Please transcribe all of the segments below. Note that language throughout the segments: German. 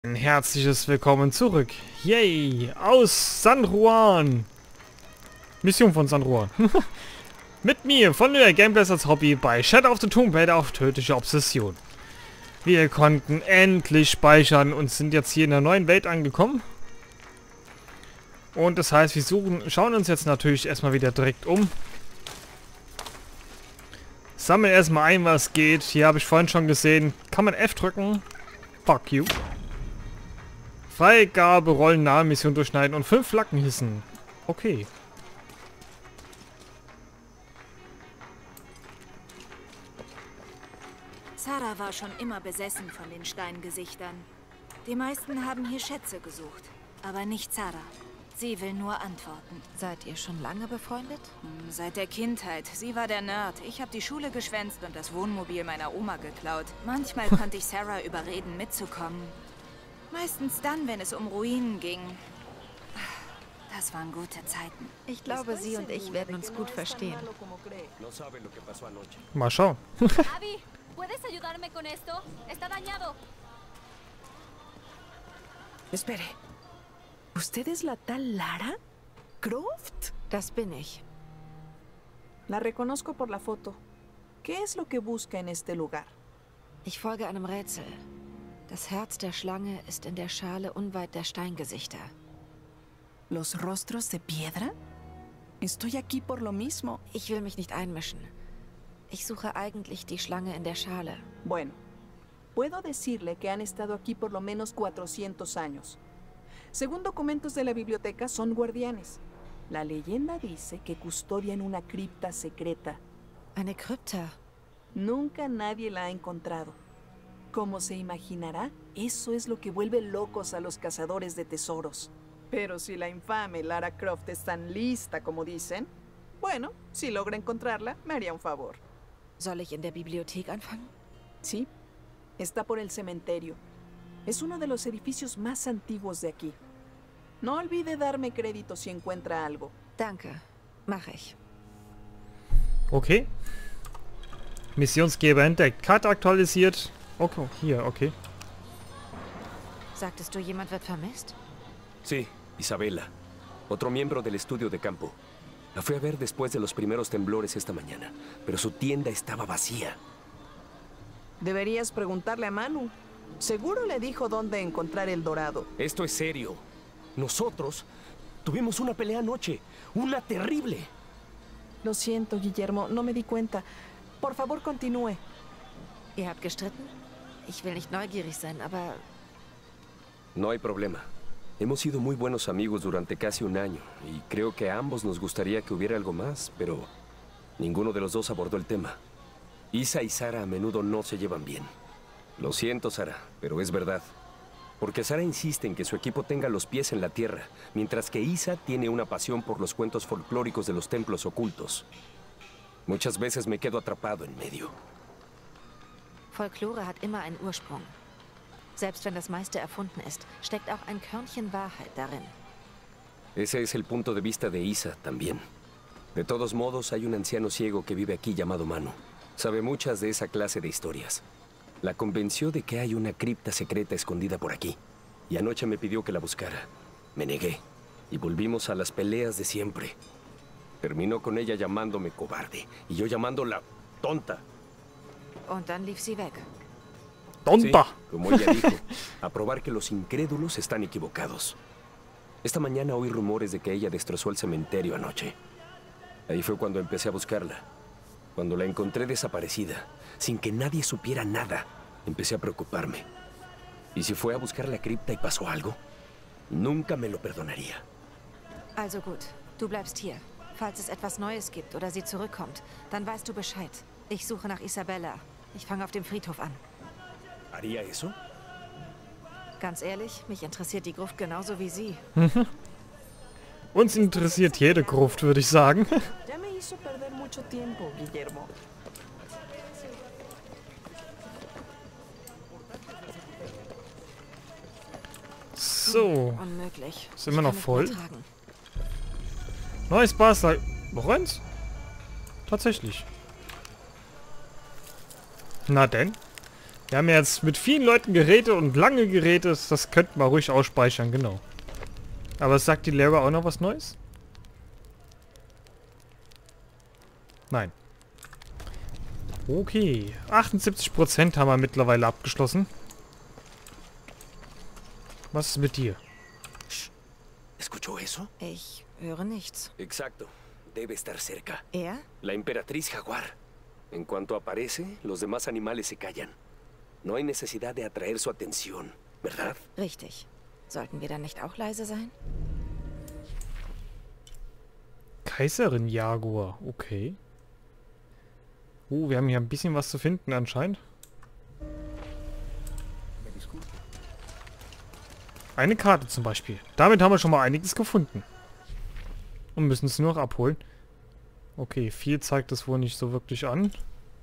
Ein herzliches Willkommen zurück. Yay! Aus San Juan. Mission von San Juan. Mit mir von der Gameplays als Hobby bei Shadow of the Tomb Raider auf tödliche Obsession. Wir konnten endlich speichern und sind jetzt hier in der neuen Welt angekommen. Und das heißt, wir schauen uns jetzt natürlich erstmal wieder direkt um. Sammeln erstmal ein, was geht. Hier habe ich vorhin schon gesehen. Kann man F drücken? Fuck you. Freigabe, Rollen, nahe Mission durchschneiden und 5 Flaggen hissen. Okay. Sarah war schon immer besessen von den Steingesichtern. Die meisten haben hier Schätze gesucht, aber nicht Sarah. Sie will nur Antworten. Seid ihr schon lange befreundet? Seit der Kindheit. Sie war der Nerd. Ich habe die Schule geschwänzt und das Wohnmobil meiner Oma geklaut. Manchmal konnte ich Sarah überreden, mitzukommen. Meistens dann, wenn es um Ruinen ging. Das waren gute Zeiten. Ich glaube, sie und ich werden uns gut verstehen. Mal schauen. Abby, ¿puedes ayudarme con esto? Está dañado. Espere. ¿Usted es la tal Lara Croft? Das bin ich. La reconozco por la foto. ¿Qué es lo que busca en este lugar? Ich folge einem Rätsel. Das Herz der Schlange ist in der Schale unweit der Steingesichter. ¿Los rostros de piedra? Estoy aquí por lo mismo. Ich will mich nicht einmischen. Ich suche eigentlich die Schlange in der Schale. Bueno, puedo decirle que han estado aquí por lo menos 400 años. Según documentos de la biblioteca, son guardianes. La leyenda dice que custodian una cripta secreta. Eine Krypta. Nunca nadie la ha encontrado. Como se imaginará, eso es lo que vuelve locos a los cazadores de tesoros. Pero si la infame Lara Croft es tan lista como dicen, bueno, si logra encontrarla, me haría un favor. Soll ich in der Bibliothek anfangen? Sí, está por el cementerio. Es uno de los edificios más antiguos de aquí. No olvide darme crédito si encuentra algo. Danke, mache ich. Okay. Missionsgeber entdeckt. Karte aktualisiert. Okay, hier, okay. Sagtest du, jemand wird vermisst? Sí, Isabela. Otro miembro del estudio de campo. La fui a ver después de los primeros temblores esta mañana, pero su tienda estaba vacía. Deberías preguntarle a Manu. Seguro le dijo dónde encontrar el dorado. Esto es serio. Nosotros tuvimos una pelea anoche. Una terrible. Lo siento, Guillermo, no me di cuenta. Por favor, continúe. Ihr habt gestritten? Ich will nicht neugierig sein, aber... No hay problema. Hemos sido muy buenos amigos durante casi un año, y creo que a ambos nos gustaría que hubiera algo más, pero ninguno de los dos abordó el tema. Isa y Sara a menudo no se llevan bien. Lo siento, Sara, pero es verdad. Porque Sara insiste en que su equipo tenga los pies en la tierra, mientras que Isa tiene una pasión por los cuentos folclóricos de los templos ocultos. Muchas veces me quedo atrapado en medio. Folklore hat immer einen Ursprung. Selbst wenn das meiste erfunden ist, steckt auch ein Körnchen Wahrheit darin. Ese es el punto de vista de Isa también. De todos modos, hay un anciano ciego que vive aquí llamado Manu. Sabe muchas de esa clase de historias. La convenció de que hay una cripta secreta escondida por aquí. Y anoche me pidió que la buscara. Me negué. Y volvimos a las peleas de siempre. Terminó con ella llamándome cobarde. Y yo llamándola tonta. Und dann lief sie weg. Tonta. Sí, como ella dijo, a probar que los incrédulos están equivocados. Esta mañana oí rumores de que ella destrozó el cementerio anoche. Ahí fue cuando empecé a buscarla. Cuando la encontré desaparecida, sin que nadie supiera nada, empecé a preocuparme. ¿Y si fue a buscar la cripta y pasó algo? Nunca me lo perdonaría. Also gut, du bleibst hier. Falls es etwas Neues gibt oder sie zurückkommt, dann weißt du Bescheid. Ich suche nach Isabella. Ich fange auf dem Friedhof an. ¿Haría eso? Ganz ehrlich, mich interessiert die Gruft genauso wie sie. Uns interessiert jede Gruft, würde ich sagen. Ya me hizo perder mucho tiempo, Guillermo. So. Unmöglich. Sind wir noch Ich kann voll? nicht mehr tragen. Neues Basler. Lorenz? Tatsächlich. Na denn? Wir haben ja jetzt mit vielen Leuten geredet und lange geredet. Das könnten wir ruhig ausspeichern, genau. Aber sagt die Lara auch noch was Neues? Nein. Okay. 78% haben wir mittlerweile abgeschlossen. Was ist mit dir? ¿Escuchó eso? Ich höre nichts. Exacto. Debe estar cerca. Er? La emperatriz jaguar. En cuanto aparece, los demás animales se callan. No hay necesidad de atraer su atención, ¿verdad? Richtig. Sollten wir dann nicht auch leise sein? Kaiserin Jaguar. Okay. Wir haben hier ein bisschen was zu finden anscheinend. Eine Karte zum Beispiel. Damit haben wir schon mal einiges gefunden. Und müssen es nur noch abholen. Okay, viel zeigt das wohl nicht so wirklich an.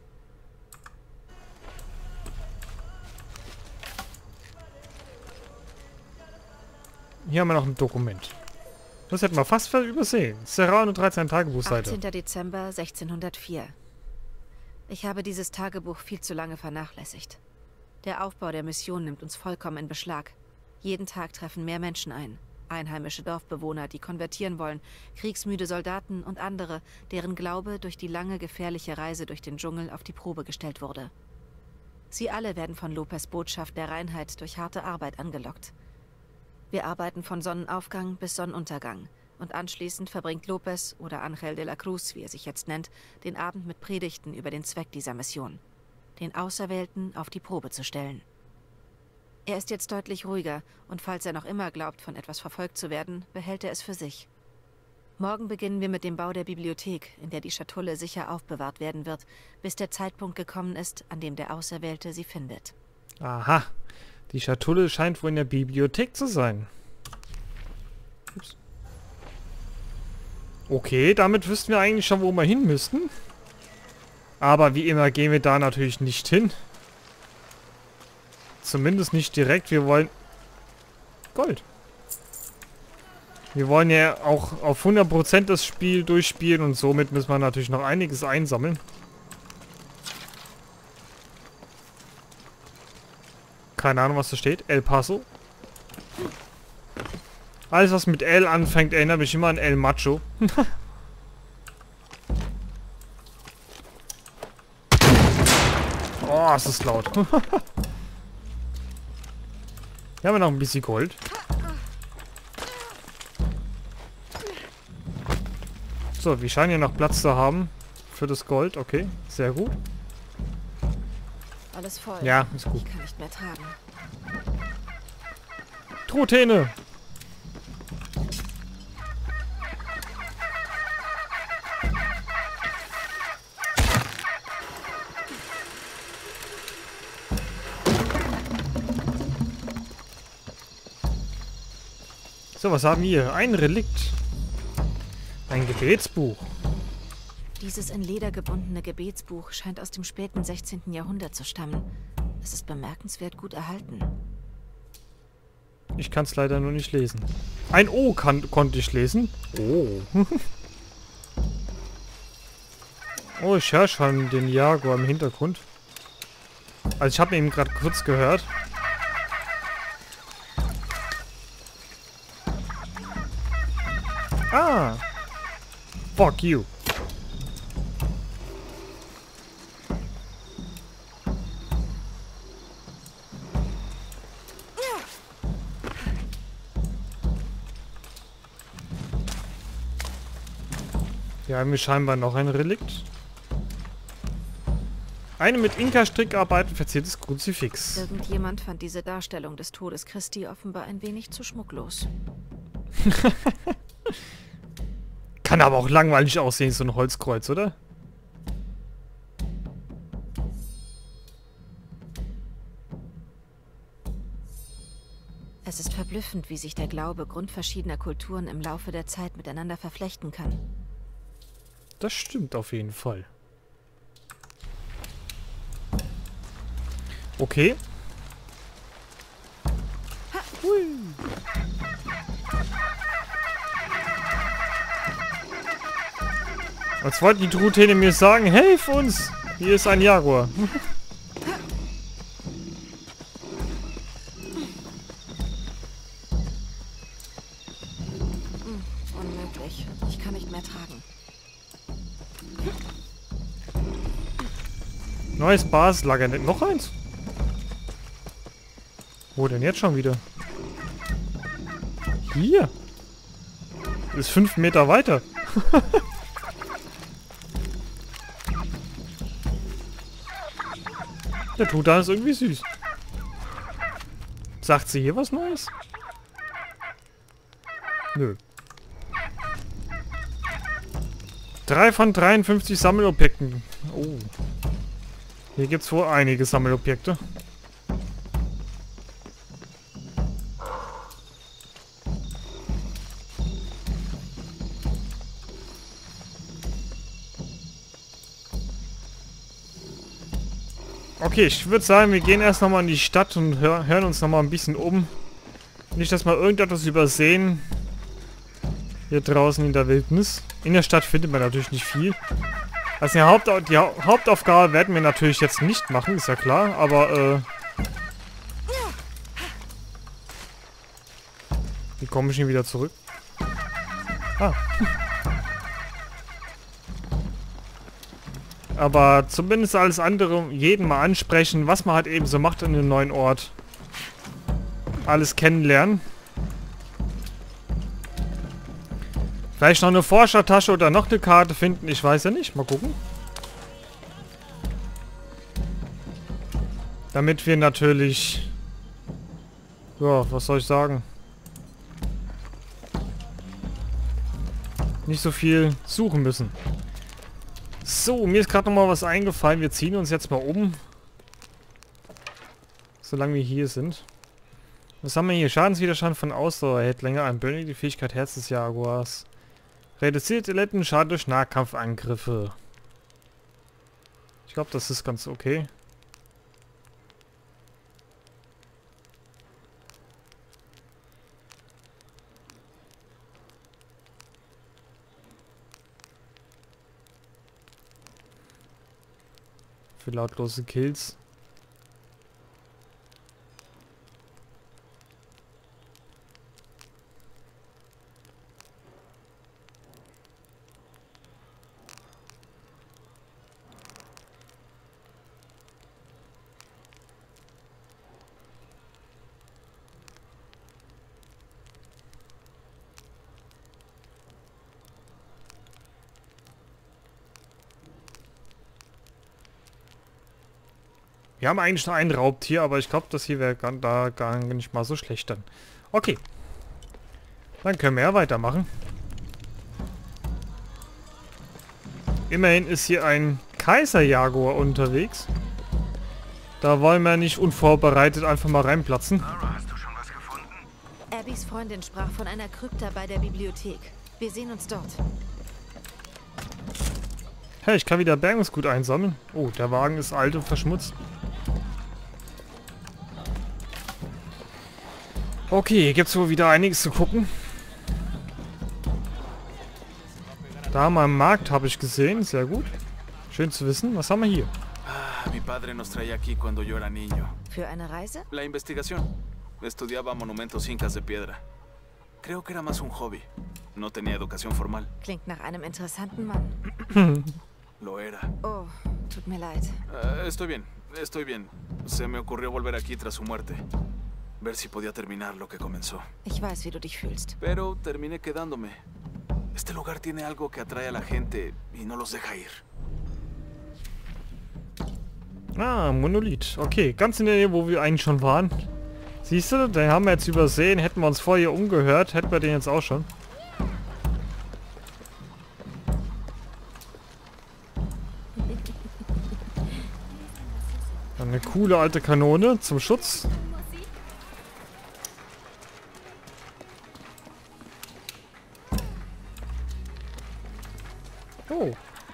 Hier haben wir noch ein Dokument. Das hätten wir fast übersehen. Serrano 13 Tagebuchseite. 18. Dezember 1604. Ich habe dieses Tagebuch viel zu lange vernachlässigt. Der Aufbau der Mission nimmt uns vollkommen in Beschlag. Jeden Tag treffen mehr Menschen ein. Einheimische Dorfbewohner, die konvertieren wollen, kriegsmüde Soldaten und andere, deren Glaube durch die lange, gefährliche Reise durch den Dschungel auf die Probe gestellt wurde. Sie alle werden von Lopez' Botschaft der Reinheit durch harte Arbeit angelockt. Wir arbeiten von Sonnenaufgang bis Sonnenuntergang und anschließend verbringt Lopez, oder Ángel de la Cruz, wie er sich jetzt nennt, den Abend mit Predigten über den Zweck dieser Mission. Den Auserwählten auf die Probe zu stellen. Er ist jetzt deutlich ruhiger und falls er noch immer glaubt, von etwas verfolgt zu werden, behält er es für sich. Morgen beginnen wir mit dem Bau der Bibliothek, in der die Schatulle sicher aufbewahrt werden wird, bis der Zeitpunkt gekommen ist, an dem der Auserwählte sie findet. Aha. Die Schatulle scheint wohl in der Bibliothek zu sein. Ups. Okay, damit wüssten wir eigentlich schon, wo wir hin müssten. Aber wie immer gehen wir da natürlich nicht hin. Zumindest nicht direkt. Wir wollen... Gold. Wir wollen ja auch auf 100% das Spiel durchspielen und somit müssen wir natürlich noch einiges einsammeln. Keine Ahnung, was da steht. El Paso. Alles, was mit L anfängt, erinnert mich immer an El Macho. Oh, es ist laut. Hier haben wir noch ein bisschen Gold. So, wir scheinen hier noch Platz zu haben für das Gold. Okay, sehr gut. Alles voll. Ja, ist gut. Ich kann nicht mehr tragen. Truthähne! So, was haben wir hier? Ein Relikt. Ein Gebetsbuch. Dieses in Leder gebundene Gebetsbuch scheint aus dem späten 16. Jahrhundert zu stammen. Es ist bemerkenswert gut erhalten. Ich kann es leider nur nicht lesen. Ein O konnte ich lesen. Oh. Oh, ich höre schon den Jaguar im Hintergrund. Also ich habe ihn eben gerade kurz gehört. Ah. Fuck you. Hier haben wir scheinbar noch ein Relikt. Eine mit Inka-Strickarbeiten verziertes Kruzifix. Irgendjemand fand diese Darstellung des Todes Christi offenbar ein wenig zu schmucklos. Kann aber auch langweilig aussehen, so ein Holzkreuz, oder? Es ist verblüffend, wie sich der Glaube grundverschiedener Kulturen im Laufe der Zeit miteinander verflechten kann. Das stimmt auf jeden Fall. Okay. Hui. Als wollten die Truthähne mir sagen, helf uns! Hier ist ein Jaguar. wirklich. Ich kann nicht mehr tragen. Neues Basislager. Noch eins? Wo denn jetzt schon wieder? Hier. Ist 5 Meter weiter. Der Truthahn ist irgendwie süß. Sagt sie hier was Neues? Nö. 3 von 53 Sammelobjekten. Oh. Hier gibt es wohl einige Sammelobjekte. Okay, ich würde sagen, wir gehen erst nochmal in die Stadt und hören uns nochmal ein bisschen um. Nicht, dass wir irgendetwas übersehen. Hier draußen in der Wildnis. In der Stadt findet man natürlich nicht viel. Also die Hauptaufgabe werden wir natürlich jetzt nicht machen, ist ja klar. Aber, wie komme ich denn wieder zurück? Ah. Aber zumindest alles andere, jeden mal ansprechen, was man halt eben so macht in einem neuen Ort. Alles kennenlernen. Vielleicht noch eine Forschertasche oder noch eine Karte finden, ich weiß ja nicht. Mal gucken. Damit wir natürlich... Ja, was soll ich sagen? Nicht so viel suchen müssen. So, mir ist gerade noch mal was eingefallen. Wir ziehen uns jetzt mal um. Solange wir hier sind. Was haben wir hier? Schadenswiderstand von Ausdauer erhält länger an. Bündig die Fähigkeit Herz des Jaguars. Reduziert Eletten Schaden durch Nahkampfangriffe. Ich glaube, das ist ganz okay. Für lautlose Kills. Wir haben eigentlich nur ein Raubtier, aber ich glaube, das hier wäre gar nicht mal so schlecht dann. Okay. Dann können wir ja weitermachen. Immerhin ist hier ein Kaiserjaguar unterwegs. Da wollen wir nicht unvorbereitet einfach mal reinplatzen. Hast du schon was gefunden? Abbys Freundin sprach von einer Krypta bei der Bibliothek. Wir sehen uns dort. Hey, ich kann wieder Bergungsgut einsammeln. Oh, der Wagen ist alt und verschmutzt. Okay, hier gibt es wohl wieder einiges zu gucken. Da haben wir einen Markt, habe ich gesehen. Sehr gut. Schön zu wissen. Was haben wir hier? Mi padre nos traía aquí cuando yo era niño. Für eine Reise? La investigación. Estudiaba monumentos incas de piedra. Creo que era más un hobby. No tenía educación formal. Klingt nach einem interessanten Mann. Lo era. Oh, tut mir leid. Estoy bien, estoy bien. Se me ocurrió volver aquí tras su muerte. Ver si podía terminar lo que comenzó. Ich weiß, wie du dich fühlst. Pero terminé quedándome. Este lugar tiene algo que atrae a la gente y no los deja ir. Ah, Monolith. Okay, ganz in der Nähe, wo wir eigentlich schon waren. Siehst du, den haben wir jetzt übersehen. Hätten wir uns vorher umgehört, hätten wir den jetzt auch schon. Dann eine coole alte Kanone zum Schutz. Oh.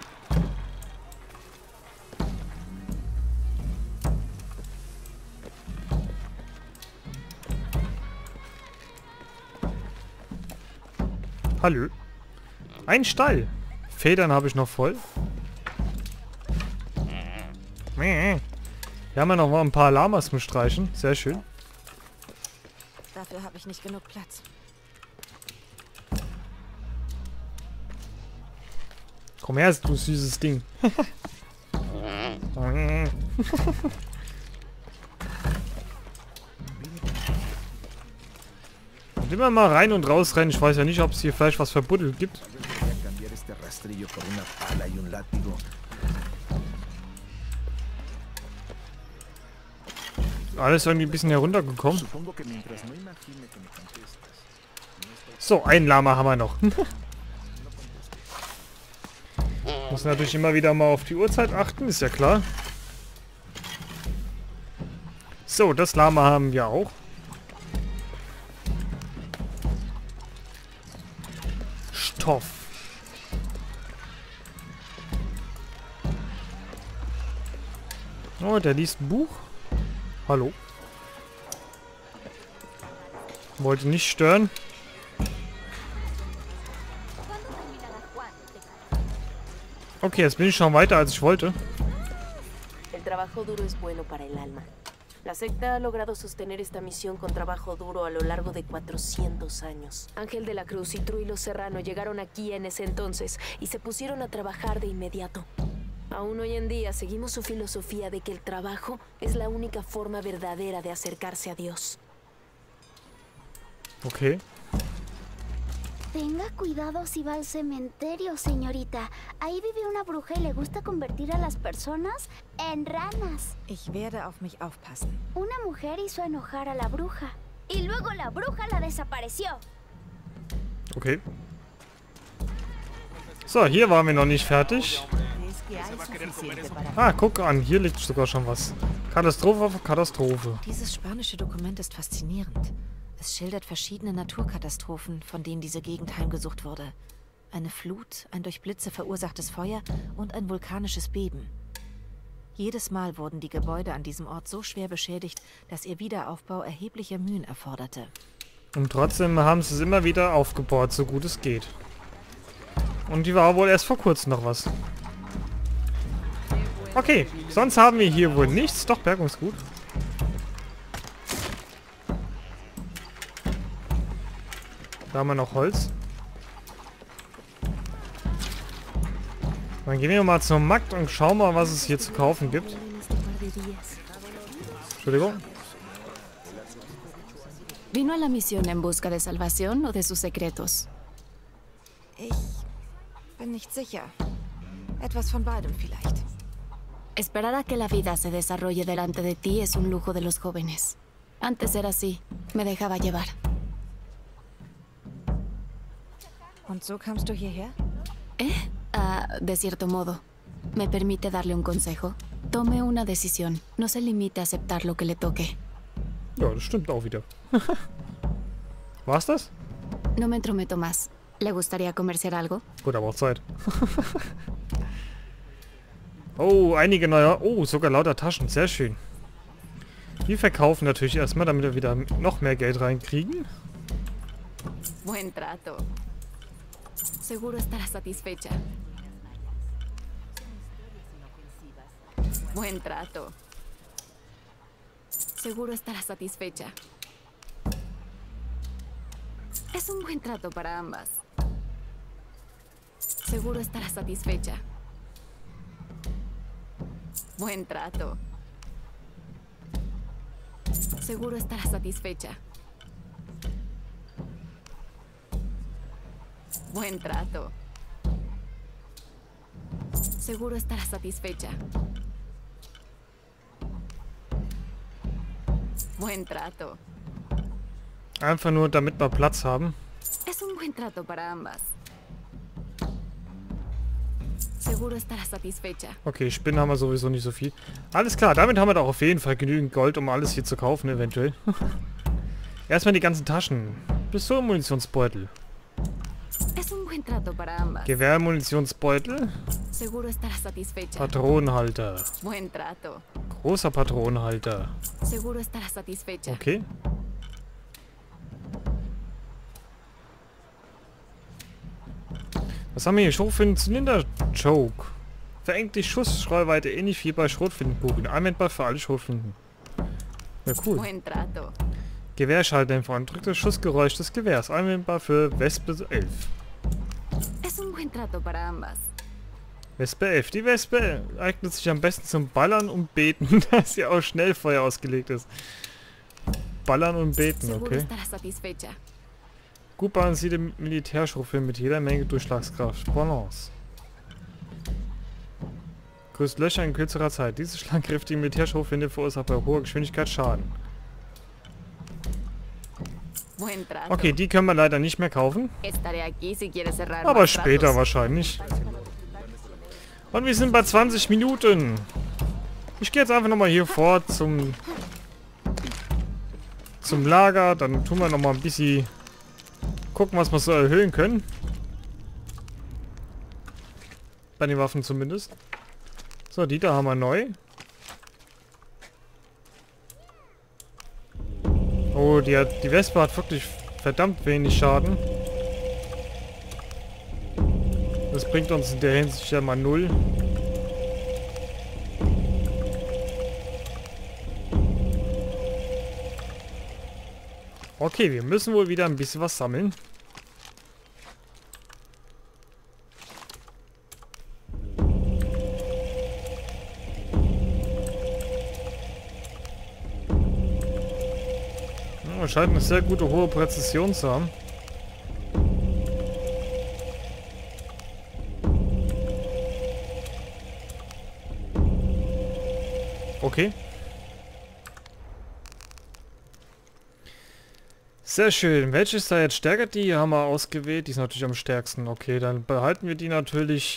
Hallo. Ein Stall. Federn habe ich noch voll. Hier haben wir noch mal ein paar Lamas zum Streichen. Sehr schön. Dafür habe ich nicht genug Platz. Komm her, du süßes Ding. Und immer mal rein und rausrennen. Ich weiß ja nicht, ob es hier vielleicht was verbuddelt gibt. Alles irgendwie ein bisschen heruntergekommen. So, ein Lama haben wir noch. Muss natürlich immer wieder mal auf die Uhrzeit achten, ist ja klar. So, das Lama haben wir auch. Stoff. Oh, der liest ein Buch. Hallo. Wollte nicht stören. Okay, jetzt bin ich schon weiter, als ich wollte. El trabajo duro es bueno para el alma. La secta ha logrado sostener esta misión con trabajo duro a lo largo de 400 años. Ángel de la Cruz y Truilo Serrano llegaron aquí en ese entonces y se pusieron a trabajar de inmediato. Aún hoy en día seguimos su filosofía de que el trabajo es la única forma verdadera de acercarse a Dios. Okay. Tenga cuidado si va al cementerio, señorita. Ahí vive una bruja y le gusta convertir a las personas en ranas. Ich werde auf mich aufpassen. Una mujer hizo enojar a la bruja. Y luego la bruja la desapareció. Okay. So, hier waren wir noch nicht fertig. Ah, guck an, hier liegt sogar schon was. Katastrophe auf Katastrophe. Dieses spanische Dokument ist faszinierend. Es schildert verschiedene Naturkatastrophen, von denen diese Gegend heimgesucht wurde. Eine Flut, ein durch Blitze verursachtes Feuer und ein vulkanisches Beben. Jedes Mal wurden die Gebäude an diesem Ort so schwer beschädigt, dass ihr Wiederaufbau erhebliche Mühen erforderte. Und trotzdem haben sie es immer wieder aufgebaut, so gut es geht. Und die war wohl erst vor kurzem noch was. Okay, sonst haben wir hier wohl nichts. Doch, Bergungsgut. Da haben wir noch Holz. Dann gehen wir mal zum Markt und schauen mal, was es hier zu kaufen gibt. Entschuldigung. ¿Vino a la misión en busca de salvación o de sus secretos? Ich bin nicht sicher. Etwas von beidem vielleicht. Esperar a que la vida se desarrolle delante de ti es un lujo de los jóvenes. Antes era así. Me dejaba llevar. Und so kamst du hierher? De cierto modo. ¿Me permite darle un consejo? Tome una decisión. No se limite a aceptar lo que le toque. Ja, das stimmt auch wieder. War's das? No me entrometo más. ¿Le gustaría comerciar algo? Gut, aber auch Zeit. Oh, einige neue... Oh, sogar lauter Taschen. Sehr schön. Wir verkaufen natürlich erstmal, damit wir wieder noch mehr Geld reinkriegen. Buen trato. Seguro estará satisfecha. Buen trato. Seguro estará satisfecha. Es un buen trato para ambas. Seguro estará satisfecha. Buen trato. Seguro estará satisfecha. Buen trato. Seguro estará satisfecha. Buen trato. Einfach nur, damit wir Platz haben. Es un buen trato para ambas. Seguro estará satisfecha. Okay, Spinnen haben wir sowieso nicht so viel. Alles klar, damit haben wir doch auf jeden Fall genügend Gold, um alles hier zu kaufen, eventuell. Erstmal die ganzen Taschen. Pistolenmunitionsbeutel. Es un buen trato para ambas. Gewehrmunitionsbeutel. Seguro estará satisfecha. Patronenhalter. Buen trato. Großer Patronenhalter. Seguro estará satisfecha. Okay. Was haben wir hier? Schrotflinten-Zylinder-Choke. Verengt die Schussstreuweite ähnlich wie bei Schrotflintenkugeln. Anwendbar für alle Schrotflinten. Ja, cool. Buen trato. Gewehrschalldämpfer und drückt das Schussgeräusch des Gewehrs. Anwendbar für Wespe 11. Es un buen trato para ambas. Wespe 11. Die Wespe eignet sich am besten zum Ballern und Beten, da sie auch Schnellfeuer ausgelegt ist. Ballern und Beten, okay. Gut balancierte Militärschriffe mit jeder Menge Durchschlagskraft. Balance. Größt Löcher in kürzerer Zeit. Diese schlagkräftige Militärschriffe verursacht bei hoher Geschwindigkeit Schaden. Okay, die können wir leider nicht mehr kaufen. Aber später wahrscheinlich. Und wir sind bei 20 Minuten. Ich gehe jetzt einfach nochmal hier vor zum Lager. Dann tun wir nochmal ein bisschen gucken, was wir so erhöhen können. Bei den Waffen zumindest. So, die da haben wir neu. Oh, die Wespe hat wirklich verdammt wenig Schaden. Das bringt uns in der Hinsicht ja mal 0. Okay, wir müssen wohl wieder ein bisschen was sammeln. Ja, scheint eine sehr gute hohe Präzision zu haben. Okay. Sehr schön. Welche ist da jetzt stärker? Die haben wir ausgewählt. Die ist natürlich am stärksten. Okay, dann behalten wir die natürlich.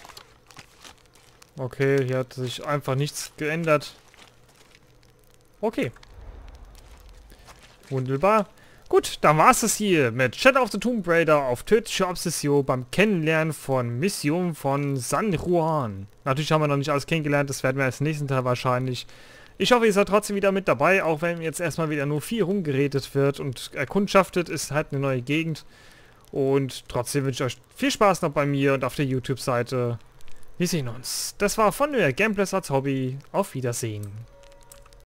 Okay, hier hat sich einfach nichts geändert. Okay. Wunderbar. Gut, dann war es hier mit Shadow of the Tomb Raider auf tödliche Obsession beim Kennenlernen von Mission von San Juan. Natürlich haben wir noch nicht alles kennengelernt, das werden wir als nächsten Teil wahrscheinlich. Ich hoffe, ihr seid trotzdem wieder mit dabei, auch wenn jetzt erstmal wieder nur viel rumgeredet wird und erkundschaftet ist halt eine neue Gegend. Und trotzdem wünsche ich euch viel Spaß noch bei mir und auf der YouTube-Seite. Wir sehen uns. Das war von der Gameplays als Hobby. Auf Wiedersehen.